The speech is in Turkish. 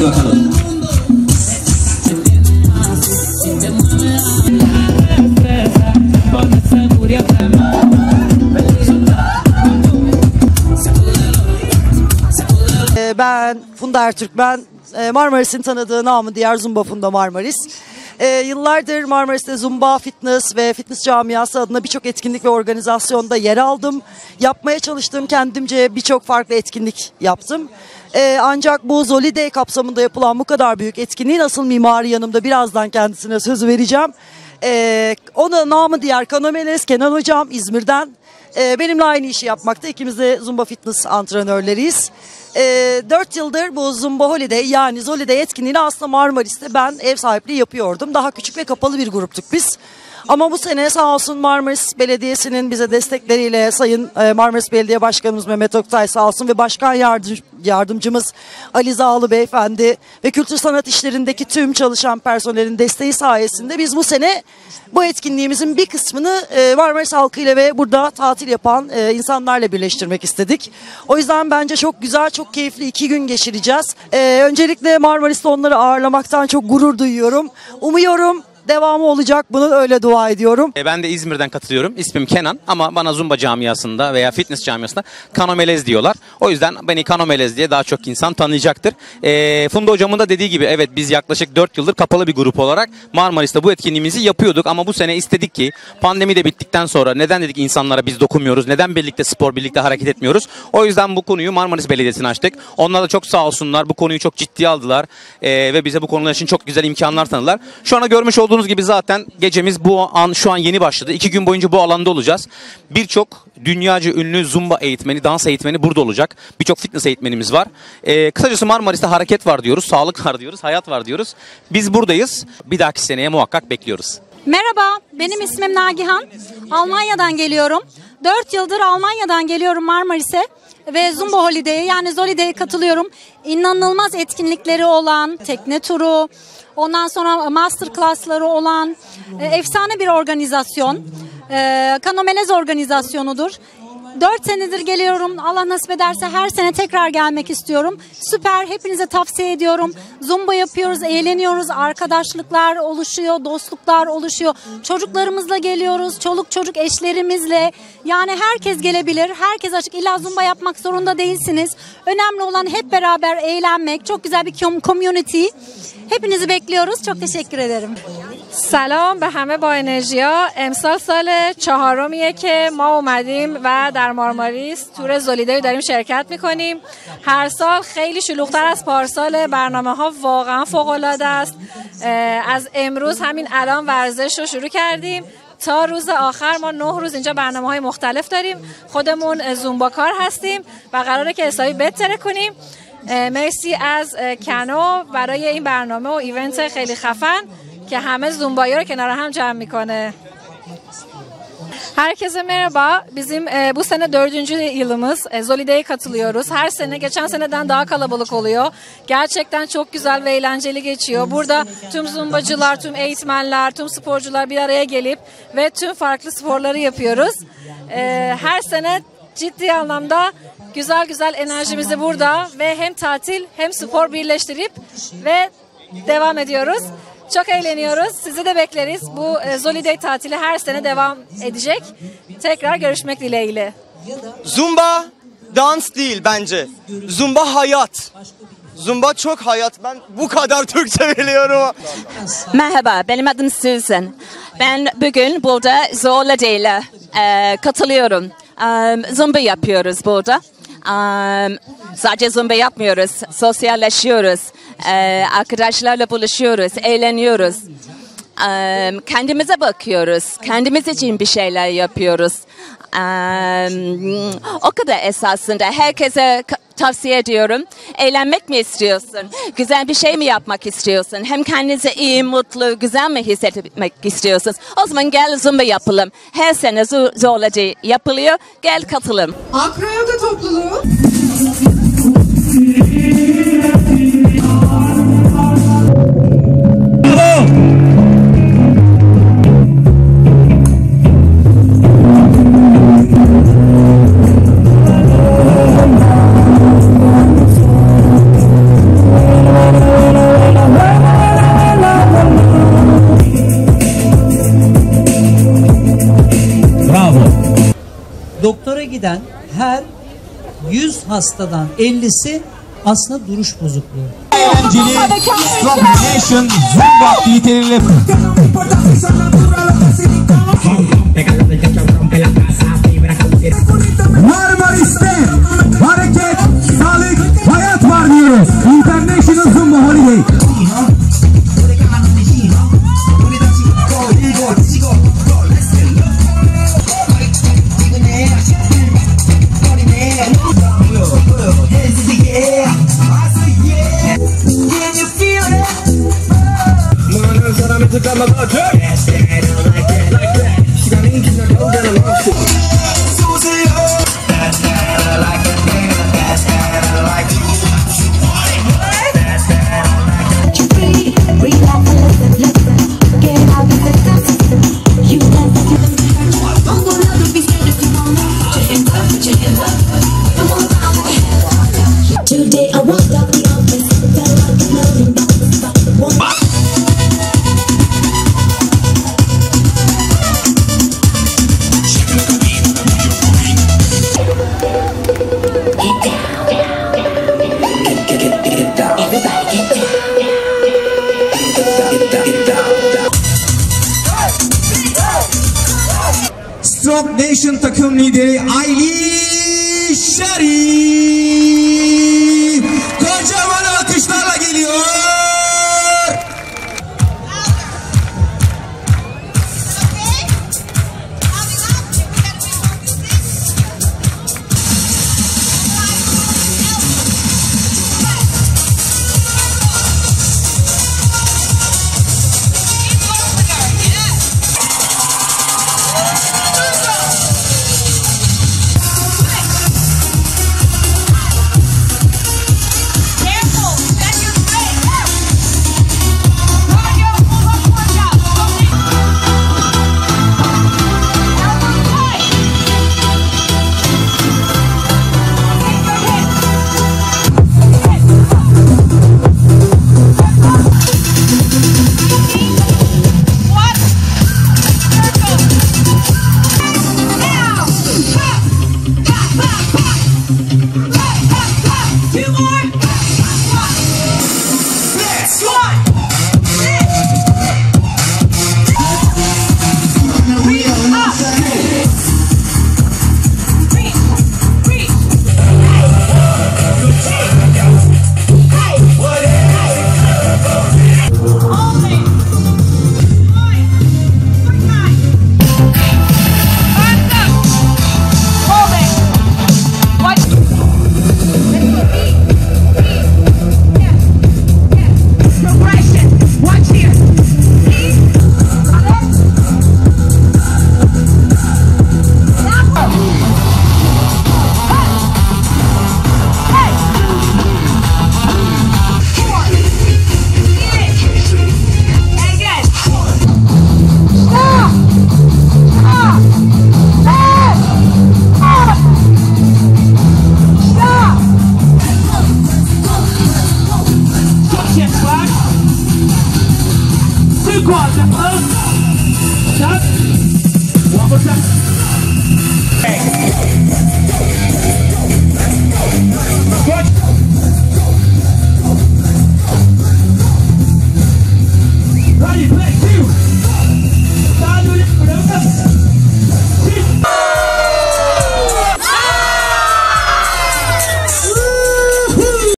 Haydi bakalım. Ben Funda Ertürk, ben Marmaris'in tanıdığı namı diğer Zumba Funda Marmaris. Yıllardır Marmaris'te Zumba, fitness ve fitness camiası adına birçok etkinlik ve organizasyonda yer aldım. Yapmaya çalıştığım kendimce birçok farklı etkinlik yaptım. Ancak bu Zoli Day kapsamında yapılan bu kadar büyük etkinliğin asıl mimarı yanımda, birazdan kendisine söz vereceğim. Ona namı diğer Kanomeles Kenan Hocam İzmir'den. Benimle aynı işi yapmakta. İkimiz de Zumba fitness antrenörleriyiz. 4 yıldır bu Zumba Holiday yani Zoli Day etkinliğini aslında Marmaris'te ben ev sahipliği yapıyordum. Daha küçük ve kapalı bir gruptuk biz. Ama bu sene sağ olsun Marmaris Belediyesi'nin bize destekleriyle Sayın Marmaris Belediye Başkanımız Mehmet Oktay sağ olsun ve Başkan Yardımcımız Ali Zağlı Beyefendi ve kültür sanat işlerindeki tüm çalışan personelin desteği sayesinde biz bu sene bu etkinliğimizin bir kısmını Marmaris halkıyla ve burada tatil yapan insanlarla birleştirmek istedik. O yüzden bence çok güzel, çok keyifli 2 gün geçireceğiz. Öncelikle Marmaris'te onları ağırlamaktan çok gurur duyuyorum. Umuyorum devamı olacak, bunun öyle dua ediyorum. Ben de İzmir'den katılıyorum. İsmim Kenan ama bana Zumba camiasında veya fitness camiasında Kanomelez diyorlar. O yüzden beni Kanomelez diye daha çok insan tanıyacaktır. Funda hocamın da dediği gibi evet biz yaklaşık 4 yıldır kapalı bir grup olarak Marmaris'te bu etkinliğimizi yapıyorduk ama bu sene istedik ki pandemi de bittikten sonra neden dedik insanlara biz dokunmuyoruz, neden birlikte spor, birlikte hareket etmiyoruz? O yüzden bu konuyu Marmaris Belediyesi'ne açtık. Onlar da çok sağ olsunlar, bu konuyu çok ciddiye aldılar ve bize bu konular için çok güzel imkanlar tanıdılar. Şu ana görmüş olduğunuz gibi zaten gecemiz şu an yeni başladı. 2 gün boyunca bu alanda olacağız. Birçok dünyaca ünlü Zumba eğitmeni, dans eğitmeni burada olacak. Birçok fitness eğitmenimiz var. Kısacası Marmaris'te hareket var diyoruz, sağlık var diyoruz, hayat var diyoruz. Biz buradayız. Bir dahaki seneye muhakkak bekliyoruz. Merhaba, benim ismim Nagihan. Almanya'dan geliyorum. 4 yıldır Almanya'dan geliyorum Marmaris'e ve Zumba Holiday'e yani Zoli Day'e katılıyorum. İnanılmaz etkinlikleri olan, tekne turu, ondan sonra master class'ları olan efsane bir organizasyon. Kanomelez organizasyonudur. 4 senedir geliyorum. Allah nasip ederse her sene tekrar gelmek istiyorum. Süper. Hepinize tavsiye ediyorum. Zumba yapıyoruz, eğleniyoruz. Arkadaşlıklar oluşuyor, dostluklar oluşuyor. Çocuklarımızla geliyoruz. Çoluk çocuk eşlerimizle. Yani herkes gelebilir. Herkes açık. İlla Zumba yapmak zorunda değilsiniz. Önemli olan hep beraber eğlenmek. Çok güzel bir community. Hepinizi bekliyoruz. Çok teşekkür ederim. سلام به همه با انرژیا. امسال سال 4میه که ما اومدیم و در مارماریس تور زولیدای داریم شرکت میکنیم. هر سال خیلی شلوغ‌تر از پارسال. برنامه‌ها واقعا فوق‌العاده است. از امروز همین الان ورزش رو شروع کردیم. تا روز آخر ما 9 روز اینجا برنامه‌های مختلف داریم. خودمون زومباکار هستیم و قراره که حسابی بهتر کنیم. مرسی از کنو برای این برنامه و ایونت خیلی خفن که همه زومبایی رو کنار هم جمع میکنه. Herkese merhaba. Bizim bu sene 4. yılımız. Zoli Day'e katılıyoruz. Her sene geçen seneden daha kalabalık oluyor. Gerçekten çok güzel ve eğlenceli geçiyor. Burada tüm zumbacılar, tüm eğitmenler, tüm sporcular bir araya gelip ve tüm farklı sporları yapıyoruz. Her sene ciddi anlamda güzel güzel enerjimizi burada ve hem tatil hem spor birleştirip ve devam ediyoruz. Çok eğleniyoruz. Sizi de bekleriz. Bu Zoli Day tatili her sene devam edecek. Tekrar görüşmek dileğiyle. Zumba dans değil bence. Zumba hayat. Zumba çok hayat. Ben bu kadar Türkçe biliyorum. Merhaba, benim adım Susan. Ben bugün burada Zoli Day'le katılıyorum. Zumba yapıyoruz burada. Sadece zumba yapmıyoruz, sosyalleşiyoruz, arkadaşlarla buluşuyoruz, eğleniyoruz. Kendimize bakıyoruz, kendimiz için bir şeyler yapıyoruz. O kadar esasında herkese tavsiye ediyorum. Eğlenmek mi istiyorsun? Güzel bir şey mi yapmak istiyorsun? Hem kendinize iyi, mutlu, güzel mi hissetmek istiyorsunuz? O zaman gel zumba yapalım. Her sene Zoli Day yapılıyor. Gel katılım. Akroyoga topluluğu. doktora giden her 100 hastadan 50'si aslında duruş bozukluğu. Eğlenceli Strong Nation Zumba aktiviteleriyle Marmaris'te hareket, sağlık, hayat var diyoruz. International Zumba Holiday. Today I walked out the office, felt like a loading box. Strong Nation takım lideri Aylin Şerif kocaman alkışlarla geliyor. Ready, play, two.